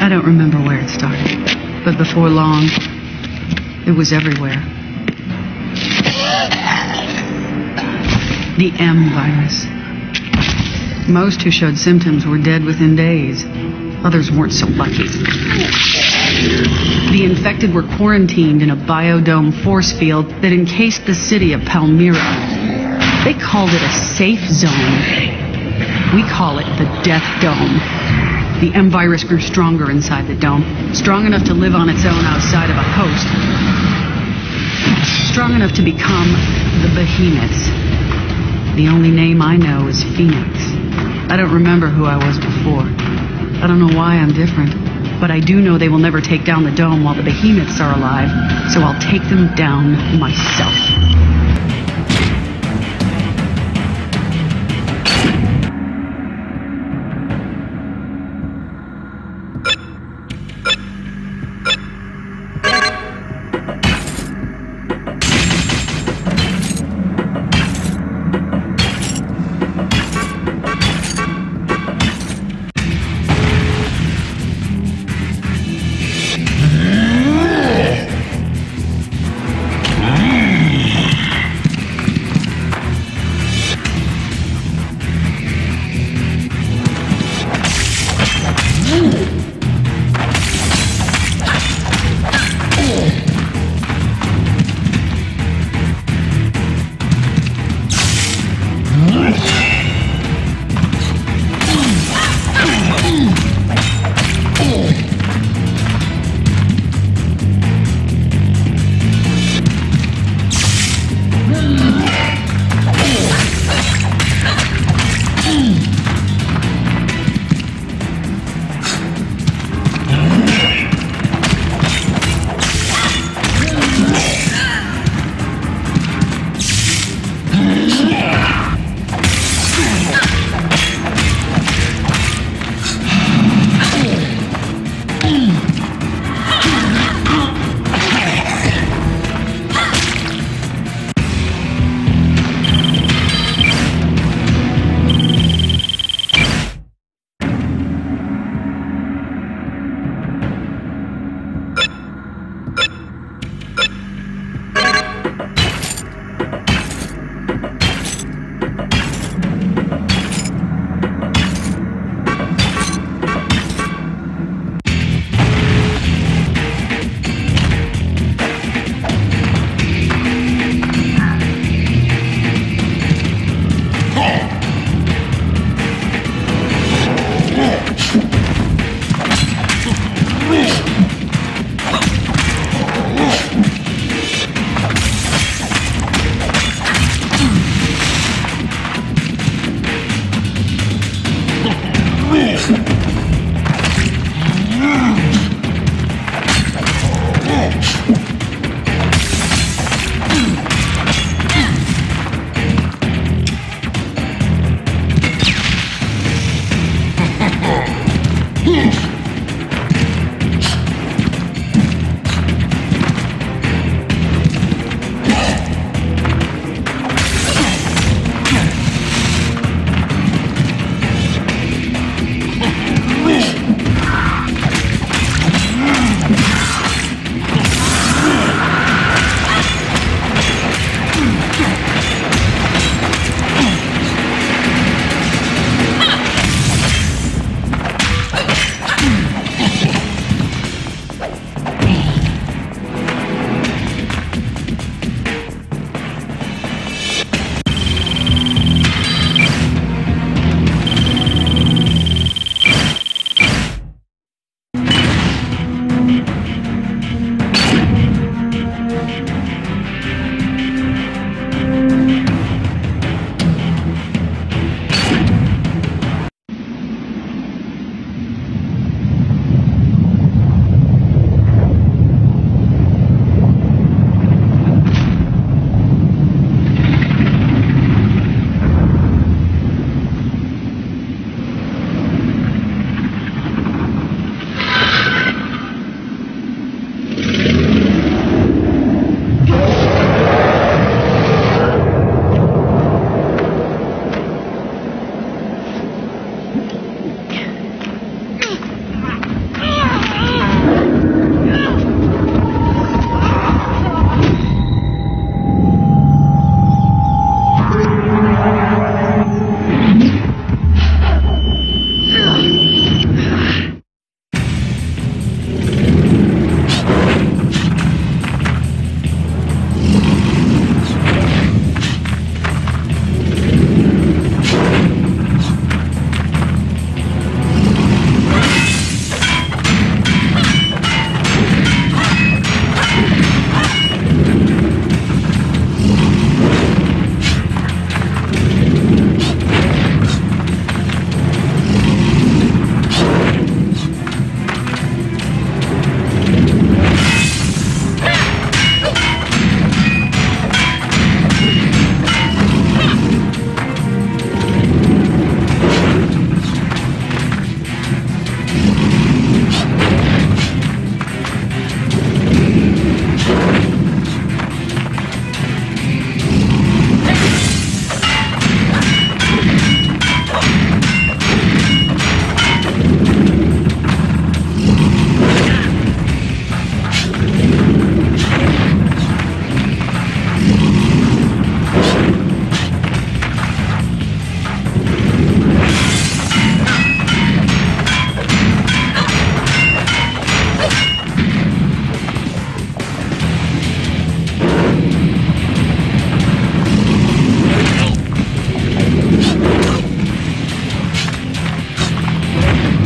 I don't remember where it started, but before long, it was everywhere. The M virus. Most who showed symptoms were dead within days. Others weren't so lucky. The infected were quarantined in a biodome force field that encased the city of Palmyra. They called it a safe zone. We call it the Death Dome. The M virus grew stronger inside the dome, strong enough to live on its own outside of a host. Strong enough to become the Behemoths. The only name I know is Phoenix. I don't remember who I was before. I don't know why I'm different, but I do know they will never take down the dome while the Behemoths are alive, so I'll take them down myself. Thank you.